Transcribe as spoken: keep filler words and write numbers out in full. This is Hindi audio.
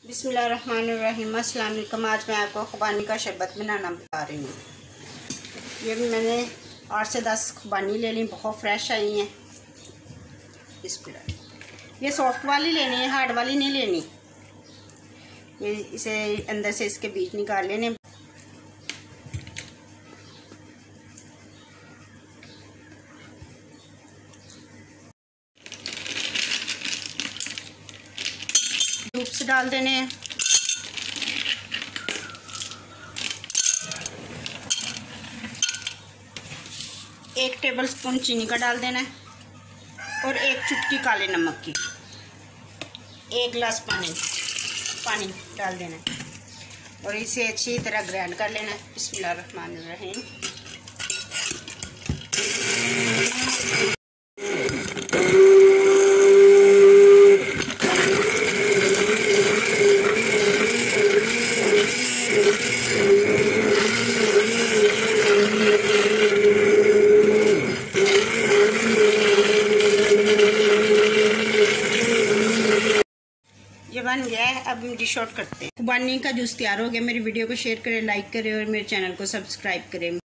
बिस्मिल्लाहिर्रहमानिर्रहीम। अस्सलाम वालेकुम। आज मैं आपको खुबानी का शरबत बनाना बता रही हूँ। ये भी मैंने आठ से दस खुबानी ले ली, बहुत फ्रेश आई हैं। बिस्मिल्लाह। ये सॉफ्ट वाली लेनी है, हार्ड वाली नहीं लेनी। ये इसे अंदर से इसके बीज निकाल लेने। क्यूब्स डाल देने हैं। एक टेबल स्पून चीनी का डाल देना है और एक चुटकी काले नमक की। एक गिलास पानी पानी डाल देना है और इसे अच्छी तरह ग्राइंड कर लेना है। बिस्मिल्लाहिर्रहमानिर्रहीम। ये बन गया है, अब हम डिश आउट करते हैं। खुबानी का जूस तैयार हो गया। मेरी वीडियो को शेयर करें, लाइक करें और मेरे चैनल को सब्सक्राइब करें।